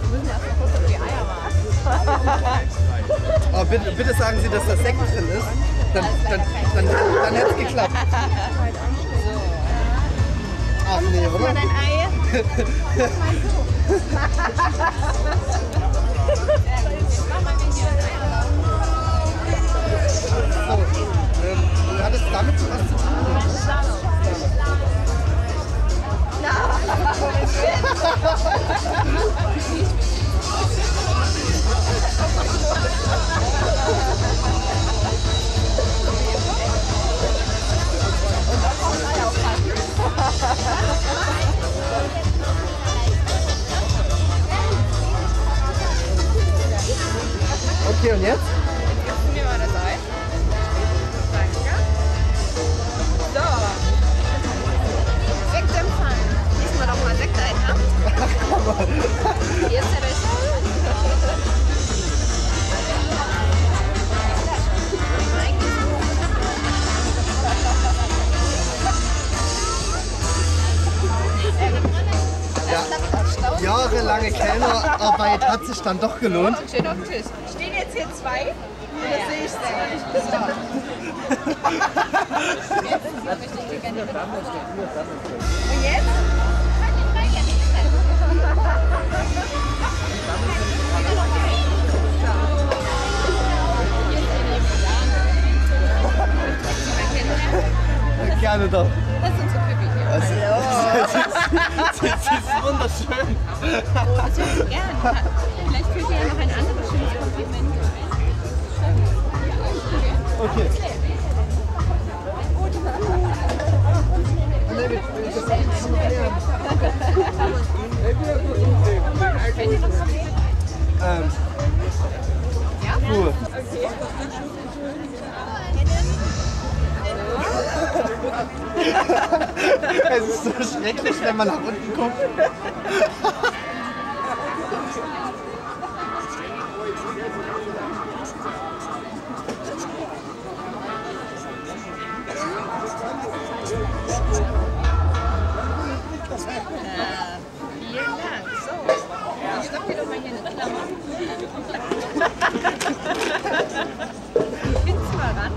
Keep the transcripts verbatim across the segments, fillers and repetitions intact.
müssen erst mal kurz auf die Eier warten. Oh, bitte, bitte sagen Sie, dass da Sekt drin ist. Dann, dann, dann, dann hätte es geklappt. Ach nee, oder? Mal dein Ei. So, ähm, hat es damit was zu tun? Okay, und jetzt? Gibst du mir mal das Ei? Danke. So. Sektempfang. Diesmal doch mal Sekt ein, ne? Hier ist der Becher. Ja, jahrelange Kellnerarbeit hat sich dann doch gelohnt. Schön auf dem Tisch. Stehen jetzt hier zwei? Ja, das sehe ich sehr. Und jetzt? Gerne doch. Das ist unsere Pippi hier. Also, Hallo. Sie ist wunderschön. Oh, das würde ich gerne. Vielleicht fällt dir ja noch ein anderes schönes Kompliment ein. Okay. Fällt dir noch Kompliment? Ähm. Ja? Cool. Okay. Es ist so schrecklich, wenn man nach unten guckt. Vielen Dank. So, ich stopp dir doch mal hier eine Klammer. Hinten mal ran.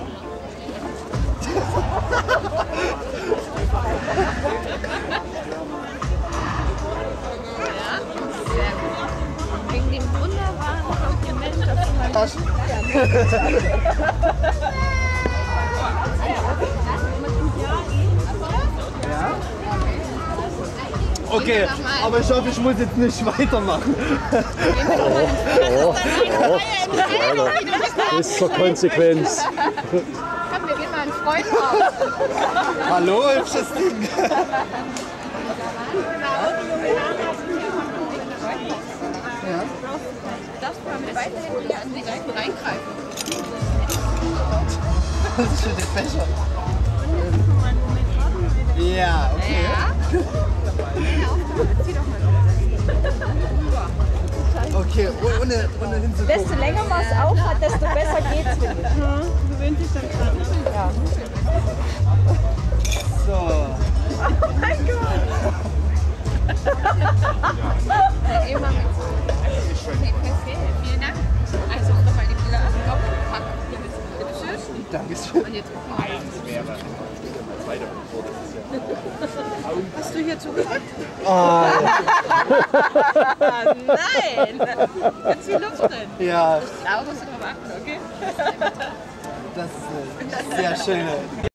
Ja, sehr gut. Wegen dem wunderbaren Kompliment, das du mal Taschen. Ja? Okay, aber ich hoffe, ich muss jetzt nicht weitermachen. Das ist zur Konsequenz. Komm, wir gehen mal einen Freund auf. Hallo, hübsches Ding. Ja. Du darfst mal mit beiden Händen hier an die Seiten reingreifen. Das ist für den Becher. Ja, okay. Ja. Zieh doch mal. Okay, ohne, ohne hinzugucken. Desto länger man es aufhat, desto besser geht's, finde ich. Mhm. Gewöhnt sich dann dran. Ja. So. Oh mein Gott! Okay, perfekt. Vielen Dank. Also nochmal die Bilder. Komm, pack. Bitteschön. Dankeschön. Und jetzt gucken wir mal. Hast du hier zugehört? Oh. Nein! Ganz viel Luft drin. Ja, Da musst du drauf achten, okay? das ist eine sehr schöne.